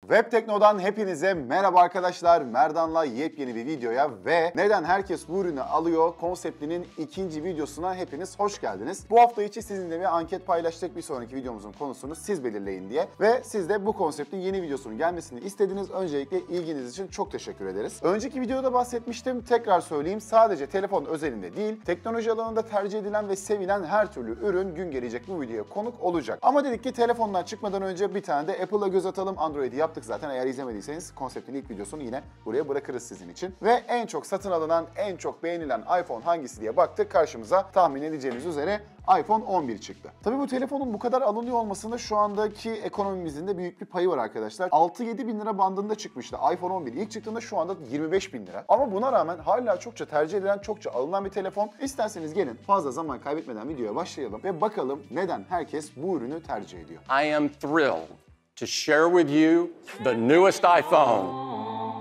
Webtekno'dan hepinize merhaba arkadaşlar. Merdan'la yepyeni bir videoya ve neden herkes bu ürünü alıyor konseptinin ikinci videosuna hepiniz hoş geldiniz. Bu hafta içi sizinle bir anket paylaştık, bir sonraki videomuzun konusunu siz belirleyin diye ve siz de bu konseptin yeni videosunun gelmesini istediniz. Öncelikle ilginiz için çok teşekkür ederiz. Önceki videoda bahsetmiştim, tekrar söyleyeyim, sadece telefon özelinde değil, teknoloji alanında tercih edilen ve sevilen her türlü ürün gün gelecek bu videoya konuk olacak. Ama dedik ki telefondan çıkmadan önce bir tane de Apple'a göz atalım. Android'i yaptık zaten, eğer izlemediyseniz konseptin ilk videosunu yine buraya bırakırız sizin için. Ve en çok satın alınan, en çok beğenilen iPhone hangisi diye baktık, karşımıza tahmin edeceğiniz üzere iPhone 11 çıktı. Tabii bu telefonun bu kadar alınıyor olmasında şu andaki ekonomimizin de büyük bir payı var arkadaşlar. 6-7 bin lira bandında çıkmıştı iPhone 11 ilk çıktığında, şu anda 25 bin lira. Ama buna rağmen hala çokça tercih edilen, çokça alınan bir telefon. İsterseniz gelin fazla zaman kaybetmeden videoya başlayalım ve bakalım neden herkes bu ürünü tercih ediyor. I am thrilled to share with you the newest iPhone.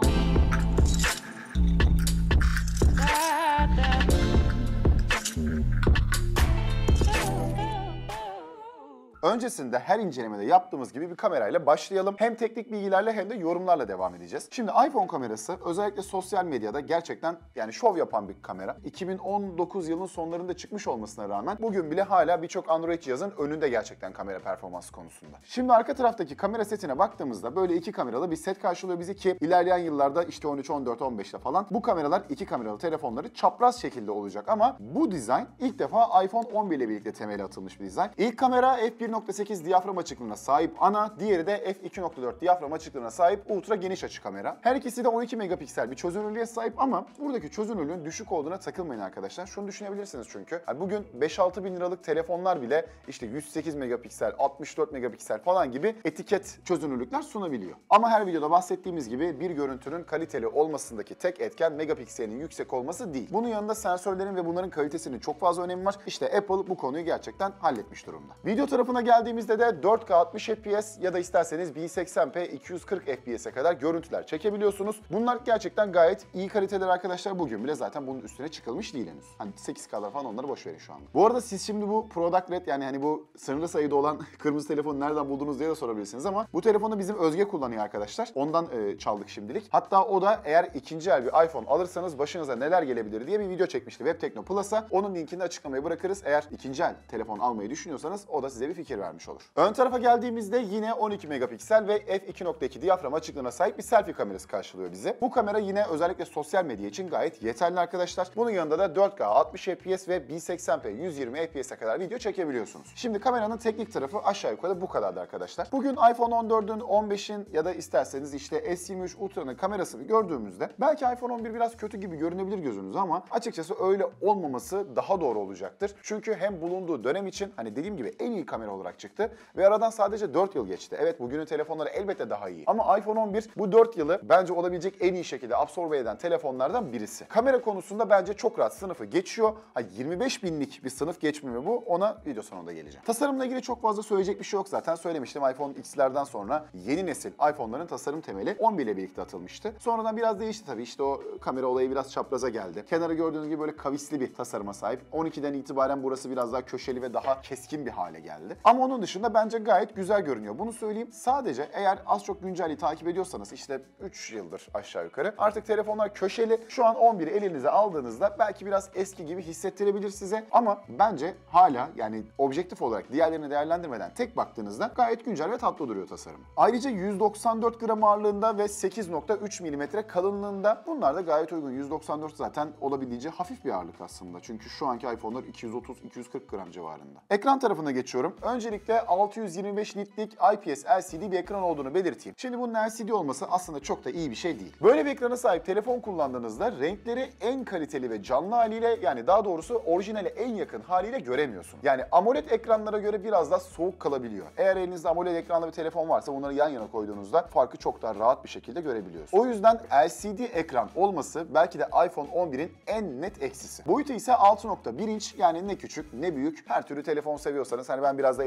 Öncesinde her incelemede yaptığımız gibi bir kamerayla başlayalım. Hem teknik bilgilerle hem de yorumlarla devam edeceğiz. Şimdi iPhone kamerası özellikle sosyal medyada gerçekten yani şov yapan bir kamera. 2019 yılının sonlarında çıkmış olmasına rağmen bugün bile hala birçok Android cihazın önünde gerçekten kamera performansı konusunda. Şimdi arka taraftaki kamera setine baktığımızda böyle iki kameralı bir set karşılıyor bizi ki ilerleyen yıllarda işte 13, 14, 15'te falan bu kameralar iki kameralı telefonları çapraz şekilde olacak ama bu dizayn ilk defa iPhone 11 ile birlikte temeli atılmış bir dizayn. İlk kamera f1.8 diyafram açıklığına sahip ana, diğeri de f2.4 diyafram açıklığına sahip ultra geniş açı kamera. Her ikisi de 12 megapiksel bir çözünürlüğe sahip ama buradaki çözünürlüğün düşük olduğuna takılmayın arkadaşlar. Şunu düşünebilirsiniz çünkü. Yani bugün 5-6 bin liralık telefonlar bile işte 108 megapiksel, 64 megapiksel falan gibi etiket çözünürlükler sunabiliyor. Ama her videoda bahsettiğimiz gibi bir görüntünün kaliteli olmasındaki tek etken megapikselinin yüksek olması değil. Bunun yanında sensörlerin ve bunların kalitesinin çok fazla önemi var. İşte Apple bu konuyu gerçekten halletmiş durumda. Video tarafına geldiğimizde de 4K 60 FPS ya da isterseniz 1080p 240 FPS'e kadar görüntüler çekebiliyorsunuz. Bunlar gerçekten gayet iyi kaliteler arkadaşlar. Bugün bile zaten bunun üstüne çıkılmış değil henüz. Hani 8K'lar falan, onları boş verin şu anda. Bu arada siz şimdi bu Product Red, yani hani bu sınırlı sayıda olan kırmızı telefonu nereden buldunuz diye de sorabilirsiniz ama bu telefonu bizim Özge kullanıyor arkadaşlar. Ondan çaldık şimdilik. Hatta o da eğer ikinci el bir iPhone alırsanız başınıza neler gelebilir diye bir video çekmişti Webtekno Plus'a. Onun linkini açıklamaya bırakırız. Eğer ikinci el telefon almayı düşünüyorsanız o da size bir fikir vermiş olur. Ön tarafa geldiğimizde yine 12 megapiksel ve f2.2 diyafram açıklığına sahip bir selfie kamerası karşılıyor bizi. Bu kamera yine özellikle sosyal medya için gayet yeterli arkadaşlar. Bunun yanında da 4K 60 FPS ve 1080p 120 FPS'e kadar video çekebiliyorsunuz. Şimdi kameranın teknik tarafı aşağı yukarı bu kadardı arkadaşlar. Bugün iPhone 14'ün, 15'in ya da isterseniz işte S23 Ultra'nın kamerasını gördüğümüzde belki iPhone 11 biraz kötü gibi görünebilir gözünüze ama açıkçası öyle olmaması daha doğru olacaktır. Çünkü hem bulunduğu dönem için hani dediğim gibi en iyi kamera olarak çıktı ve aradan sadece 4 yıl geçti. Evet, bugünün telefonları elbette daha iyi ama iPhone 11 bu 4 yılı bence olabilecek en iyi şekilde absorbe eden telefonlardan birisi. Kamera konusunda bence çok rahat sınıfı geçiyor. 25 binlik bir sınıf geçmiyor bu. Ona video sonunda geleceğim. Tasarımla ilgili çok fazla söyleyecek bir şey yok zaten. Söylemiştim, iPhone X'lerden sonra yeni nesil iPhone'ların tasarım temeli 11 ile birlikte atılmıştı. Sonradan biraz değişti tabii. İşte o kamera olayı biraz çapraza geldi. Kenarı gördüğünüz gibi böyle kavisli bir tasarıma sahip. 12'den itibaren burası biraz daha köşeli ve daha keskin bir hale geldi. Ama onun dışında bence gayet güzel görünüyor. Bunu söyleyeyim. Sadece eğer az çok güncelliği takip ediyorsanız işte 3 yıldır aşağı yukarı artık telefonlar köşeli. Şu an 11'i elinize aldığınızda belki biraz eski gibi hissettirebilir size ama bence hala yani objektif olarak diğerlerini değerlendirmeden tek baktığınızda gayet güncel ve tatlı duruyor tasarım. Ayrıca 194 gram ağırlığında ve 8.3 mm kalınlığında, bunlar da gayet uygun. 194 zaten olabildiğince hafif bir ağırlık aslında. Çünkü şu anki iPhone'lar 230-240 gram civarında. Ekran tarafına geçiyorum. Öncelikle 625 nitlik IPS LCD bir ekran olduğunu belirteyim. Şimdi bunun LCD olması aslında çok da iyi bir şey değil. Böyle bir ekrana sahip telefon kullandığınızda renkleri en kaliteli ve canlı haliyle, yani daha doğrusu orijinale en yakın haliyle göremiyorsun. Yani AMOLED ekranlara göre biraz daha soğuk kalabiliyor. Eğer elinizde AMOLED ekranlı bir telefon varsa bunları yan yana koyduğunuzda farkı çok daha rahat bir şekilde görebiliyorsunuz. O yüzden LCD ekran olması belki de iPhone 11'in en net eksisi. Boyutu ise 6.1 inç, yani ne küçük ne büyük. Her türlü telefon seviyorsanız, hani ben biraz da elim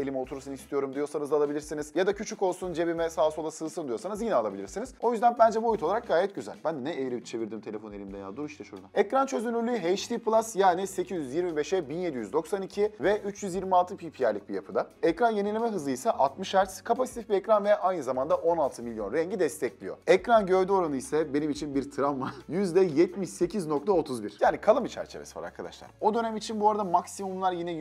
elime otursun istiyorum diyorsanız da alabilirsiniz. Ya da küçük olsun, cebime sağa sola sığsın diyorsanız yine alabilirsiniz. O yüzden bence boyut olarak gayet güzel. Ben ne eğri çevirdim telefon elimde ya. Dur işte şurada. Ekran çözünürlüğü HD Plus yani 825'e 1792 ve 326 ppi'lik bir yapıda. Ekran yenileme hızı ise 60 Hz, kapasitif bir ekran ve aynı zamanda 16 milyon rengi destekliyor. Ekran gövde oranı ise benim için bir travma. %78.31. Yani kalın bir çerçevesi var arkadaşlar. O dönem için bu arada maksimumlar yine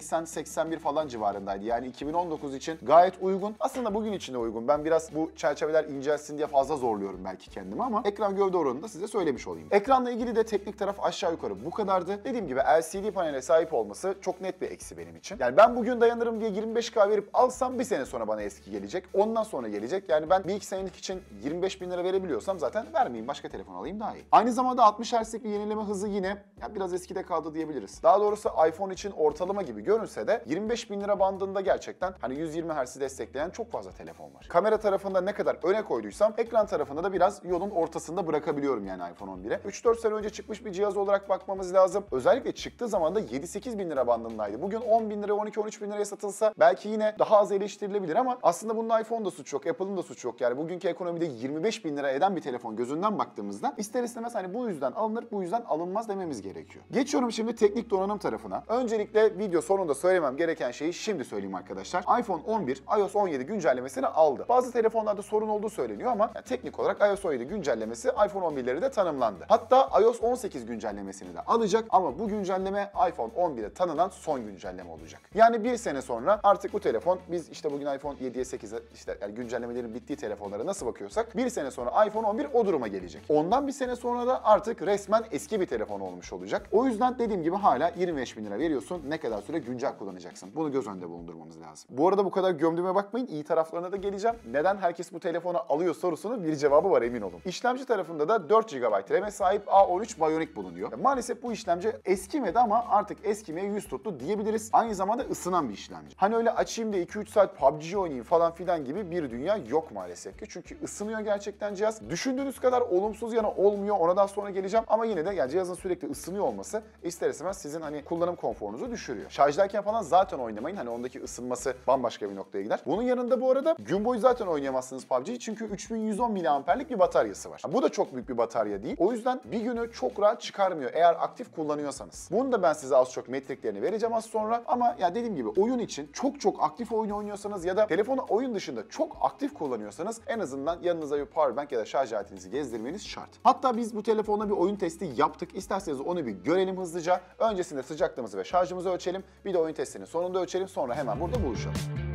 %80-81 falan civarındaydı. Yani 2019 için gayet uygun. Aslında bugün için de uygun. Ben biraz bu çerçeveler incelsin diye fazla zorluyorum belki kendimi ama ekran gövde oranını da size söylemiş olayım. Ekranla ilgili de teknik taraf aşağı yukarı bu kadardı. Dediğim gibi LCD panele sahip olması çok net bir eksi benim için. Yani ben bugün dayanırım diye 25K verip alsam bir sene sonra bana eski gelecek. Ondan sonra gelecek. Yani ben bir iki senelik için 25 bin lira verebiliyorsam zaten vermeyeyim. Başka telefon alayım daha iyi. Aynı zamanda 60 Hz'lik bir yenileme hızı yine ya biraz eskide kaldı diyebiliriz. Daha doğrusu iPhone için ortalama gibi görünse de 25 bin lira bandında gerçekten hani 120 Hz'i destekleyen çok fazla telefon var. Kamera tarafında ne kadar öne koyduysam ekran tarafında da biraz yolun ortasında bırakabiliyorum yani iPhone 11'e. 3-4 sene önce çıkmış bir cihaz olarak bakmamız lazım. Özellikle çıktığı zaman da 7-8 bin lira bandındaydı. Bugün 10 bin lira, 12-13 bin liraya satılsa belki yine daha az eleştirilebilir ama aslında bunun iPhone'da suç yok, Apple'ın da suç yok. Yani bugünkü ekonomide 25 bin lira eden bir telefon gözünden baktığımızda ister istemez hani bu yüzden alınır, bu yüzden alınmaz dememiz gerekiyor. Geçiyorum şimdi teknik donanım tarafına. Öncelikle video sonunda söylemem gereken şeyi şimdi söyleyeyim arkadaşlar. iPhone 11 iOS 17 güncellemesini aldı. Bazı telefonlarda sorun olduğu söyleniyor ama yani teknik olarak iOS 17 güncellemesi iPhone 11'leri de tanımlandı. Hatta iOS 18 güncellemesini de alacak ama bu güncelleme iPhone 11'e tanınan son güncelleme olacak. Yani bir sene sonra artık bu telefon biz işte bugün iPhone 7'ye 8'e işte yani güncellemelerin bittiği telefonlara nasıl bakıyorsak bir sene sonra iPhone 11 o duruma gelecek. Ondan bir sene sonra da artık resmen eski bir telefon olmuş olacak. O yüzden dediğim gibi hala 25 bin lira veriyorsun. Ne kadar süre güncel kullanacaksın? Bunu göz önünde bulundurmamız lazım. Bu arada bu kadar gömdüğüme bakmayın. İyi taraflarına da geleceğim. Neden herkes bu telefonu alıyor sorusunun bir cevabı var emin olun. İşlemci tarafında da 4 GB RAM'e sahip A13 Bionic bulunuyor. Maalesef bu işlemci eskimedi ama artık eskimeye yüz tuttu diyebiliriz. Aynı zamanda ısınan bir işlemci. Hani öyle açayım da 2-3 saat PUBG oynayayım falan filan gibi bir dünya yok maalesef ki. Çünkü ısınıyor gerçekten cihaz. Düşündüğünüz kadar olumsuz yana olmuyor. Ona daha sonra geleceğim. Ama yine de yani cihazın sürekli ısınıyor olması ister istemez sizin hani kullanım konforunuzu düşürüyor. Şarjdayken falan zaten oynamayın. Hani ondaki ısınması bambaşka bir noktaya gider. Bunun yanında bu arada gün boyu zaten oynayamazsınız PUBG'yi çünkü 3110 mAh'lik bir bataryası var. Bu da çok büyük bir batarya değil. O yüzden bir günü çok rahat çıkarmıyor eğer aktif kullanıyorsanız. Bunu da ben size az çok metriklerini vereceğim az sonra ama ya dediğim gibi oyun için çok aktif oyun oynuyorsanız ya da telefonu oyun dışında çok aktif kullanıyorsanız en azından yanınıza bir powerbank ya da şarj aletinizi gezdirmeniz şart. Hatta biz bu telefonla bir oyun testi yaptık. İsterseniz onu bir görelim hızlıca. Öncesinde sıcaklığımızı ve şarjımızı ölçelim. Bir de oyun testinin sonunda ölçelim. Sonra hemen burada buluşalım.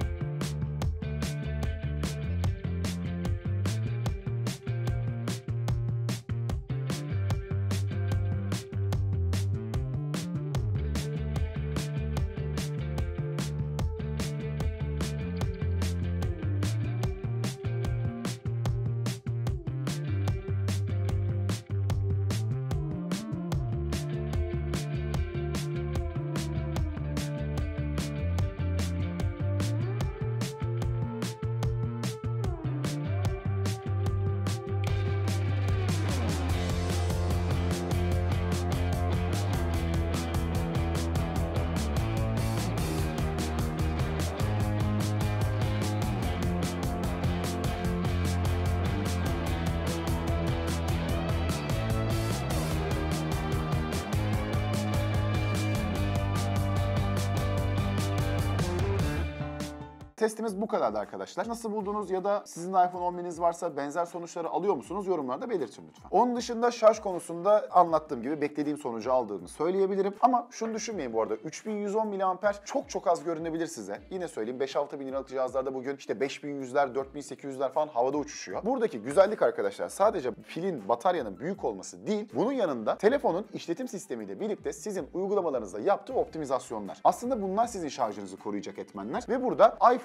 Testimiz bu kadardı arkadaşlar. Nasıl buldunuz ya da sizin iPhone 11'iniz varsa benzer sonuçları alıyor musunuz? Yorumlarda belirtin lütfen. Onun dışında şarj konusunda anlattığım gibi beklediğim sonucu aldığımı söyleyebilirim. Ama şunu düşünmeyin bu arada. 3110 mAh çok az görünebilir size. Yine söyleyeyim 5-6 bin liralık cihazlarda bugün işte 5100'ler, 4800'ler falan havada uçuşuyor. Buradaki güzellik arkadaşlar sadece pilin, bataryanın büyük olması değil. Bunun yanında telefonun işletim sistemiyle birlikte sizin uygulamalarınızda yaptığı optimizasyonlar. Aslında bunlar sizin şarjınızı koruyacak etmenler. Ve burada iPhone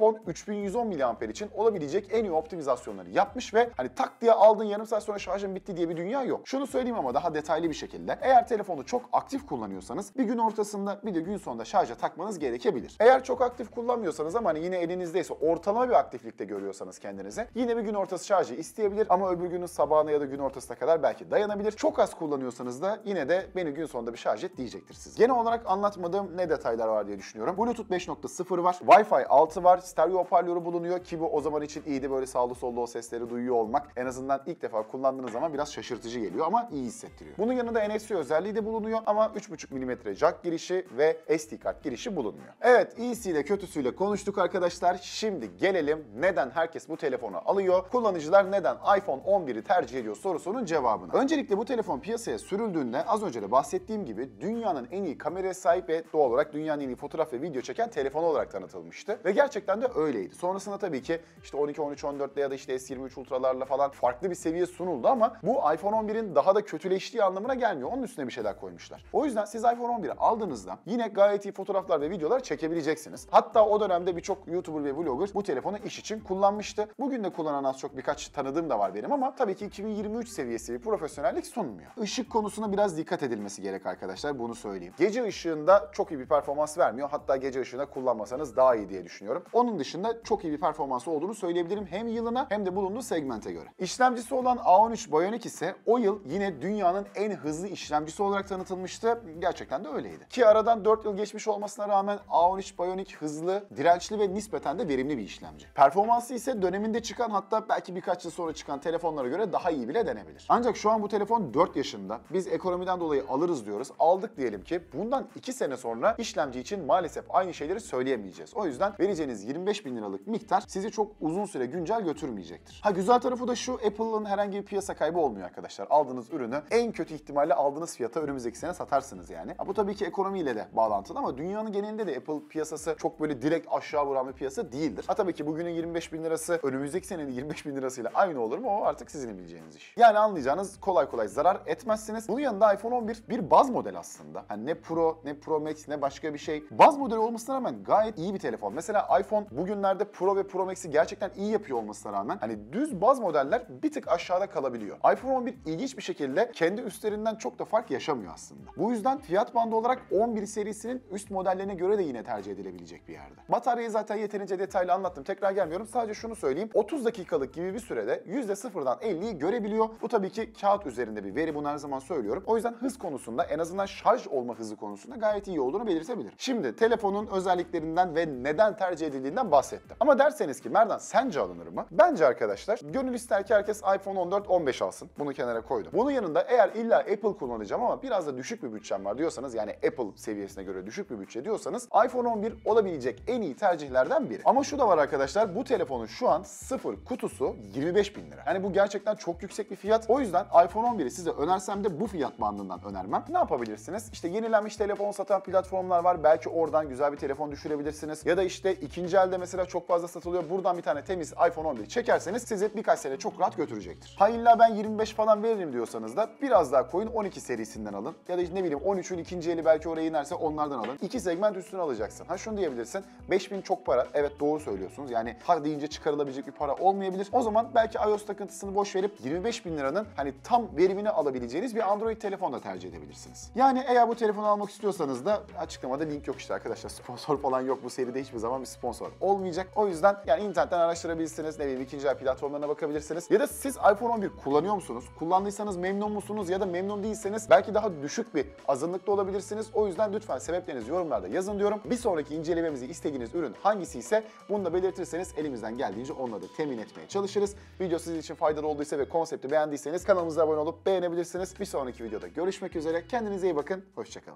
telefon 3110 mAh için olabilecek en iyi optimizasyonları yapmış ve hani tak diye aldın yarım saat sonra şarjım bitti diye bir dünya yok. Şunu söyleyeyim ama daha detaylı bir şekilde. Eğer telefonu çok aktif kullanıyorsanız bir gün ortasında bir de gün sonunda şarja takmanız gerekebilir. Eğer çok aktif kullanmıyorsanız ama hani yine elinizdeyse ortalama bir aktiflikte görüyorsanız kendinize yine bir gün ortası şarjı isteyebilir ama öbür günün sabahına ya da gün ortasına kadar belki dayanabilir. Çok az kullanıyorsanız da yine de beni gün sonunda bir şarj et diyecektir size. Genel olarak anlatmadığım ne detaylar var diye düşünüyorum. Bluetooth 5.0 var. Wi-Fi 6 var. Stereo hoparlörü bulunuyor ki bu o zaman için iyiydi, böyle sağlı sollu o sesleri duyuyor olmak. En azından ilk defa kullandığınız zaman biraz şaşırtıcı geliyor ama iyi hissettiriyor. Bunun yanında NFC özelliği de bulunuyor ama 3.5 mm jack girişi ve SD kart girişi bulunmuyor. Evet, iyisiyle kötüsüyle konuştuk arkadaşlar. Şimdi gelelim neden herkes bu telefonu alıyor? Kullanıcılar neden iPhone 11'i tercih ediyor sorusunun cevabına. Öncelikle bu telefon piyasaya sürüldüğünde az önce de bahsettiğim gibi dünyanın en iyi kameraya sahip ve doğal olarak dünyanın en iyi fotoğraf ve video çeken telefonu olarak tanıtılmıştı. Ve gerçekten de öyleydi. Sonrasında tabii ki işte 12, 13, 14'le ya da işte S23 Ultra'larla falan farklı bir seviye sunuldu ama bu iPhone 11'in daha da kötüleştiği anlamına gelmiyor. Onun üstüne bir şeyler koymuşlar. O yüzden siz iPhone 11'i aldığınızda yine gayet iyi fotoğraflar ve videolar çekebileceksiniz. Hatta o dönemde birçok YouTuber ve vlogger bu telefonu iş için kullanmıştı. Bugün de kullanan az çok birkaç tanıdığım da var benim ama tabii ki 2023 seviyesi bir profesyonellik sunmuyor. Işık konusuna biraz dikkat edilmesi gerek arkadaşlar, bunu söyleyeyim. Gece ışığında çok iyi bir performans vermiyor. Hatta gece ışığında kullanmasanız daha iyi diye düşünüyorum. Onun dışında çok iyi bir performansı olduğunu söyleyebilirim hem yılına hem de bulunduğu segmente göre. İşlemcisi olan A13 Bionic ise o yıl yine dünyanın en hızlı işlemcisi olarak tanıtılmıştı. Gerçekten de öyleydi. Ki aradan 4 yıl geçmiş olmasına rağmen A13 Bionic hızlı, dirençli ve nispeten de verimli bir işlemci. Performansı ise döneminde çıkan, hatta belki birkaç yıl sonra çıkan telefonlara göre daha iyi bile denebilir. Ancak şu an bu telefon 4 yaşında. Biz ekonomiden dolayı alırız diyoruz. Aldık diyelim ki bundan 2 sene sonra işlemci için maalesef aynı şeyleri söyleyemeyeceğiz. O yüzden vereceğiniz 25.000 liralık miktar sizi çok uzun süre güncel götürmeyecektir. Ha, güzel tarafı da şu: Apple'ın herhangi bir piyasa kaybı olmuyor arkadaşlar. Aldığınız ürünü en kötü ihtimalle aldığınız fiyata önümüzdeki sene satarsınız yani. Ha, bu tabii ki ekonomiyle de bağlantılı ama dünyanın genelinde de Apple piyasası çok böyle direkt aşağı vuran bir piyasa değildir. Ha, tabii ki bugünün 25.000 lirası önümüzdeki senenin 25.000 lirasıyla aynı olur mu? O artık sizin bileceğiniz iş. Yani anlayacağınız, kolay kolay zarar etmezsiniz. Bunun yanında iPhone 11 bir baz model aslında. Hani ne Pro, ne Pro Max, ne başka bir şey. Baz modeli olmasına rağmen gayet iyi bir telefon. Mesela iPhone bugünlerde Pro ve Pro Max'i gerçekten iyi yapıyor olmasına rağmen hani düz baz modeller bir tık aşağıda kalabiliyor. iPhone 11 ilginç bir şekilde kendi üstlerinden çok da fark yaşamıyor aslında. Bu yüzden fiyat bandı olarak 11 serisinin üst modellerine göre de yine tercih edilebilecek bir yerde. Bataryayı zaten yeterince detaylı anlattım. Tekrar gelmiyorum. Sadece şunu söyleyeyim. 30 dakikalık gibi bir sürede %0'dan 50'yi görebiliyor. Bu tabii ki kağıt üzerinde bir veri. Bunu her zaman söylüyorum. O yüzden hız konusunda, en azından şarj olma hızı konusunda gayet iyi olduğunu belirtebilirim. Şimdi telefonun özelliklerinden ve neden tercih edildiğinden bahsettim. Ama derseniz ki Merdan sence alınır mı? Bence arkadaşlar gönül ister ki herkes iPhone 14, 15 alsın. Bunu kenara koydum. Bunun yanında eğer illa Apple kullanacağım ama biraz da düşük bir bütçem var diyorsanız, yani Apple seviyesine göre düşük bir bütçe diyorsanız iPhone 11 olabilecek en iyi tercihlerden biri. Ama şu da var arkadaşlar, bu telefonun şu an sıfır kutusu 25.000 lira. Yani bu gerçekten çok yüksek bir fiyat. O yüzden iPhone 11'i size önersem de bu fiyat bandından önermem. Ne yapabilirsiniz? İşte yenilenmiş telefon satan platformlar var. Belki oradan güzel bir telefon düşürebilirsiniz. Ya da işte ikinci elde mesela çok fazla satılıyor. Buradan bir tane temiz iPhone 11 çekerseniz sizi birkaç sene çok rahat götürecektir. Ha, illa ben 25 falan veririm diyorsanız da biraz daha koyun, 12 serisinden alın. Ya da işte ne bileyim 13'ün ikinci eli belki oraya inerse onlardan alın. 2 segment üstüne alacaksın. Ha, şunu diyebilirsin. 5.000 çok para. Evet, doğru söylüyorsunuz. Yani ha deyince çıkarılabilecek bir para olmayabilir. O zaman belki iOS takıntısını boş verip 25.000 liranın hani tam verimini alabileceğiniz bir Android telefon da tercih edebilirsiniz. Yani eğer bu telefonu almak istiyorsanız da açıklamada link yok işte arkadaşlar. Sponsor falan yok. Bu seride hiçbir zaman bir sponsor olmayacak. O yüzden yani internetten araştırabilirsiniz. Ne bileyim ikinci el platformlarına bakabilirsiniz. Ya da siz iPhone 11 kullanıyor musunuz? Kullandıysanız memnun musunuz? Ya da memnun değilseniz belki daha düşük bir azınlıkta olabilirsiniz. O yüzden lütfen sebeplerinizi yorumlarda yazın diyorum. Bir sonraki incelememizi istediğiniz ürün hangisi ise bunu da belirtirseniz elimizden geldiğince onları da temin etmeye çalışırız. Video sizin için faydalı olduysa ve konsepti beğendiyseniz kanalımıza abone olup beğenebilirsiniz. Bir sonraki videoda görüşmek üzere. Kendinize iyi bakın. Hoşçakalın.